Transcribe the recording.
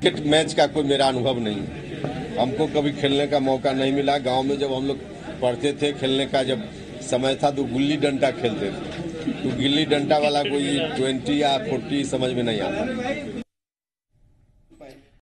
Cricket match का कोई मेरा अनुभव नहीं है। हमको कभी खेलने का मौका नहीं मिला। गांव में जब हम लोग पढ़ते थे, खेलने का जब समय था तो गुल्ली डंडा खेलते थे। तो गिल्ली डंडा वाला कोई 20 या 40 समझ में नहीं आता।